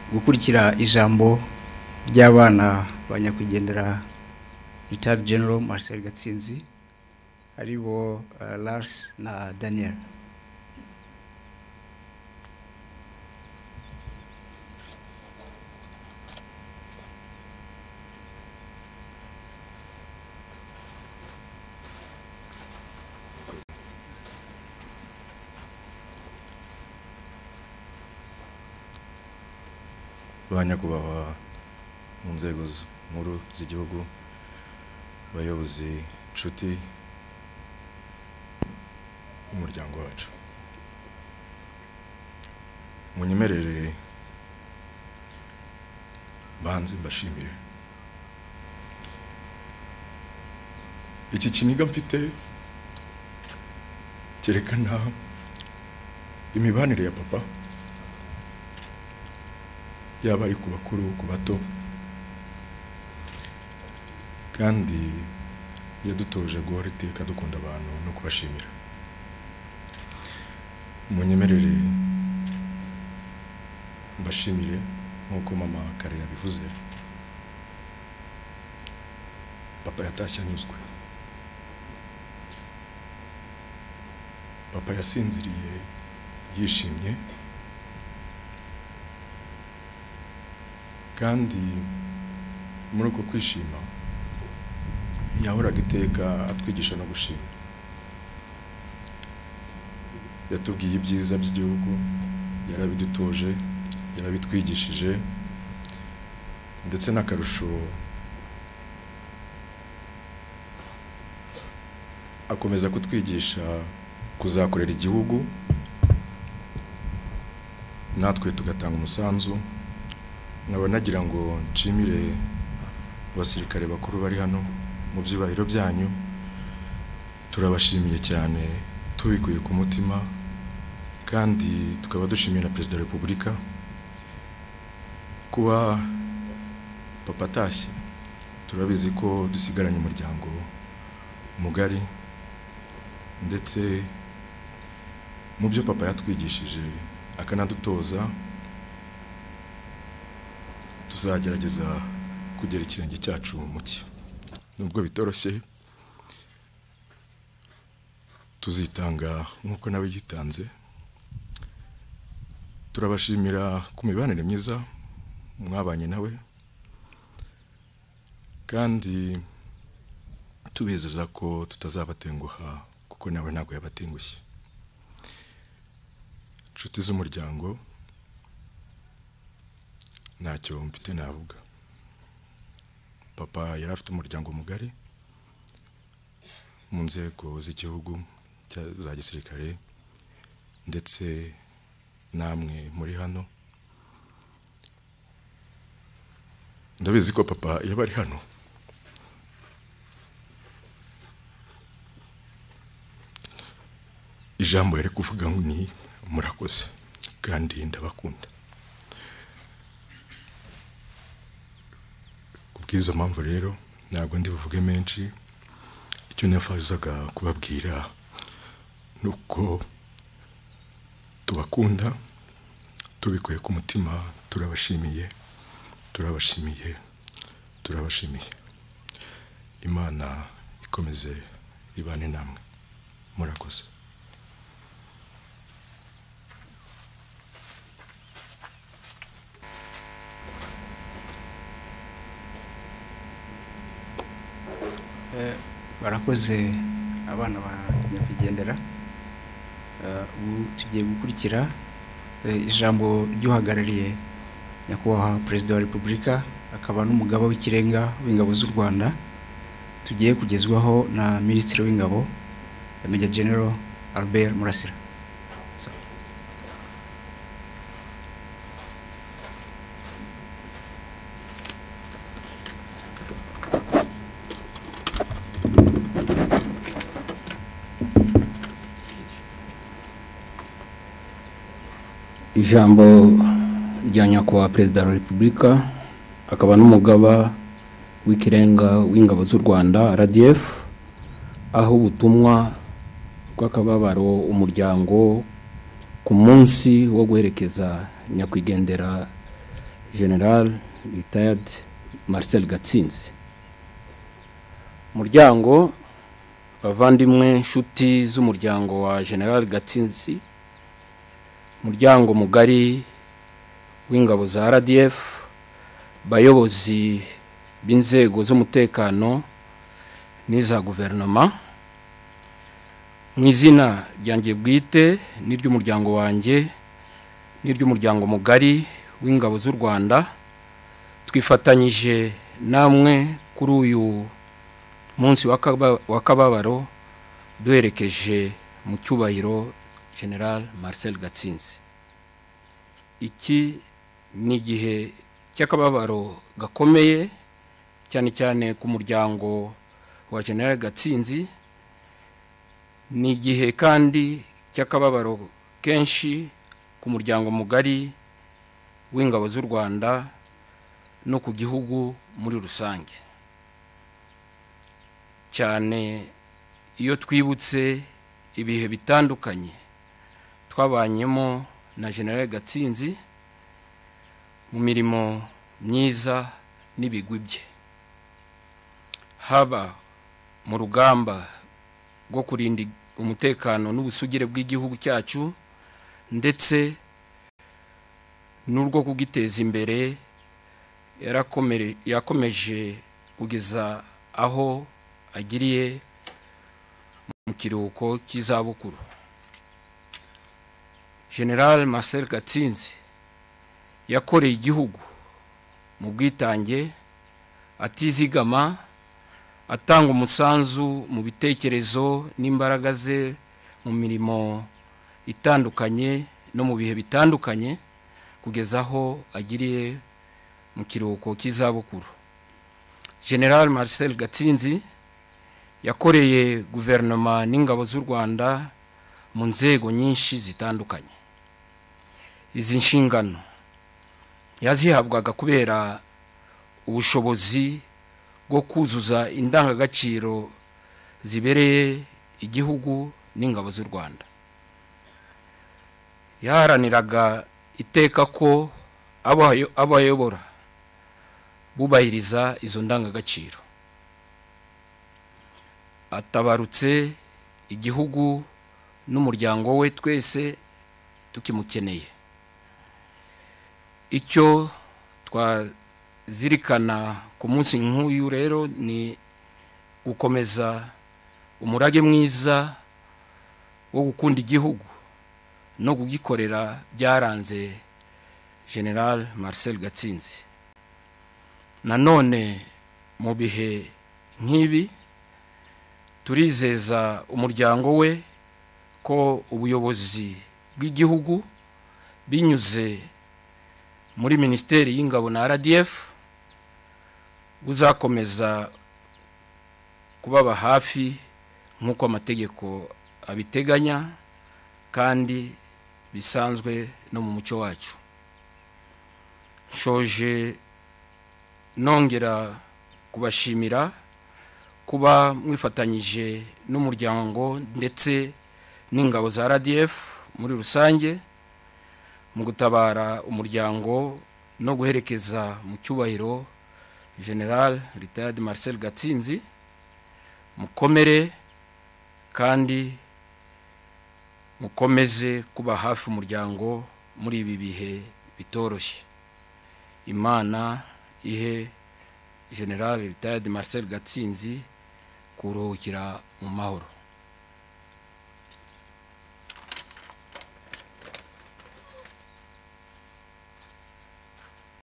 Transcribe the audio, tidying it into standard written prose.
gukurikira ijambo ry'abana ba nyakwigendera Retired General Marcel Gatsinzi aribo Lars na Daniel. Banyakubahwa mu nzego nkuru z'igihugu, bayobozi, nshuti y'umuryango wacu, munyemerere banze mbashimire. Iki kiniga mfite cyerekana imibanire ya papa, yaba ari ku bakuru ku bato, kandi yadutoje guhora iteka dukunda abantu no kubashimira. Munyemerere mbashimire nk'uko mama kare yabivuze. Papa yatashye anyuzwe, papa yasinziriye yishimye, kandi muri uko kwishima yahoraga iteka atwigisha no gushima. Yatubwiye ibyiza by'igihugu, yarabidutoje, yarabitwigishije, ndetse n'akarusho akomeza kutwigisha kuzakorera igihugu, natwe tugatanga umusanzu. Nkaba nagira ngo nshimire abasirikare bakuru bari hano mu byubahiro byanyu. Turabashimiye cyane tubikuye ku mutima, kandi tukaba dushimiye na Perezida wa Repubulika kuba papa atashye. Turabizi ko dusigaranye umuryango mugari, ndetse mu byo papa yatwigishije akanadutoza tuzagerageza kugera ikirenge cyacu mu cye. Nubwo bitoroshye, tuzitanga nk'uko nawe yitanze. Turabashimira ku mibanire myiza mwabanye nawe, kandi tubizeza ko tutazabatenguha kuko nawe ntabwo yabatengushye. Inshuti z'umuryango, ntacyo mfite navuga. Papa yari afite umuryango mugari mu nzego z'igihugu za gisirikare, ndetse namwe muri hano. Ndabizi ko papa yaba ari hano ijambo yari kuvuga ni murakoze kandi ndabakunda. Kubw'izo mpamvu rero ntabwo ndi buvuge menshi. Icyo nifuzaga kubabwira nuko tubakunda tubikuye ku mutima. Turabashimiye, turabashimiye, turabashimiye. Imana ikomeze ibane namwe. Murakoze. Barakoze abana ba nyakwigendera. Tugiye gukurikira ijambo ry'uhagarariye nyakubahwa Perezida wa Repubulika akaba n'umugaba w'ikirenga w'ingabo z'u Rwanda. Tugiye kugezwaho na Minisitiri w'Ingabo Major General Albert Murasira. Ijambo rya nyakubahwa Perezida wa Repubulika akaba n'umugaba w'ikirenga w'ingabo z'u Rwanda RDF, aho ubutumwa bw'akababaro umuryango ku munsi wo guherekeza nyakwigendera General Retired Marcel Gatsinzi. Muryango, bavandimwe, nshuti z'umuryango wa General Gatsinzi, muryango mugari w'ingabo za RDF, bayobozi b'inzego z'umutekano n'iza guverinoma, mu izina ryanjye bwite n'iry'umuryango wanjye n'iry'umuryango mugari w'ingabo z'u Rwanda, twifatanyije namwe kuri uyu munsi wa kababaro duherekeje mu cyubahiro General Marcel Gatsinzi. Iki ni igihe cy'akababaro gakomeye cyane cyane ku muryango wa General Gatsinzi, ni igihe kandi cy'akababaro kenshi ku muryango mugari w'ingabo z'u Rwanda no ku gihugu muri rusange, cyane iyo twibutse ibihe bitandukanye twabanyemo na General Gatsinzi mu mirimo myiza n'ibigwi bye, haba mu rugamba rwo kurinda umutekano n'ubusugire bw'igihugu cyacu ndetse n'urwo kugiteza imbere. Yakomeje kugeza aho agiriye mu kiruhuko cy'izabukuru. General Marcel Gatsinzi yakoreye igihugu mu bwitange, atizigama, atanga umusanzu mu bitekerezo n'imbaraga ze mu mirimo itandukanye no mu bihe bitandukanye kugeza aho agiriye mu kiruhuko cy'izabukuru. General Marcel Gatsinzi yakoreye guverinoma n'ingabo z'u Rwanda mu nzego nyinshi zitandukanye. Izi nshingano yazihabwaga kubera ubushobozi bwo kuzuza indangagaciro zibereye igihugu n'ingabo z'u Rwanda. Yaharaniraga iteka ko abayobora bubahiriza izo ndangagaciro. Atabarutse igihugu n'umuryango we twese tukimukeneye. Icyo twazirikana ku munsi nk'uyu rero ni gukomeza umurage mwiza wo gukunda igihugu no kugikorera byaranze General Marcel Gatsinzi. Nanone mu bihe nk'ibi turizeza umuryango we ko ubuyobozi bw'igihugu binyuze muri Minisiteri y'Ingabo na RDF buzakomeza kubaba hafi nk'uko amategeko abiteganya kandi bisanzwe no mu muco wacu. Shoje nongera kubashimira kuba mwifatanyije n'umuryango ndetse n'ingabo za RDF muri rusange mu gutabara umuryango no guherekeza mu cyubahiro General Retired Marcel Gatsinzi. Mukomere kandi mukomeze kuba hafi umuryango muri ibi bihe bitoroshye. Imana ihe General Retired Marcel Gatsinzi kuruhukira mu mahoro.